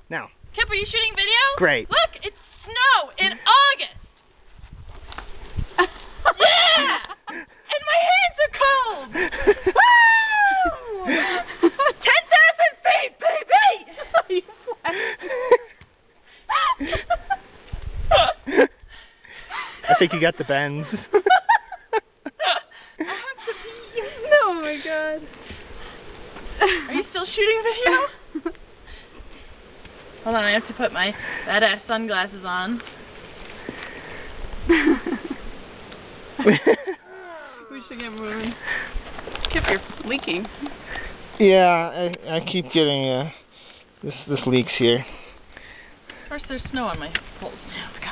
Now. Kip, are you shooting video? Great. Look, it's snow in August. Yeah! And my hands are cold. Woo! 10,000 feet, baby! I think you got the bends. Oh my god. Are you still shooting video? Hold on, I have to put my badass sunglasses on. We should get moving. Kip, you're leaking. Yeah, I keep getting this leaks here. Of course, there's snow on my poles now.